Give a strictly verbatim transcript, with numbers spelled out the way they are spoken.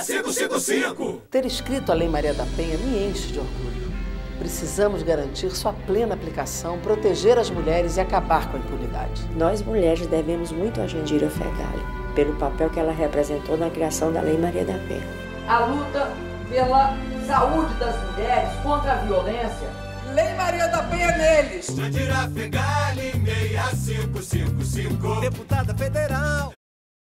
cinco cinco cinco. Ter escrito a Lei Maria da Penha me enche de orgulho. Precisamos garantir sua plena aplicação, proteger as mulheres e acabar com a impunidade. Nós, mulheres, devemos muito a Jandira Fegali, pelo papel que ela representou na criação da Lei Maria da Penha. A luta pela saúde das mulheres contra a violência. Lei Maria da Penha neles. Jandira Fegali, seis cinco cinco cinco. Deputada federal.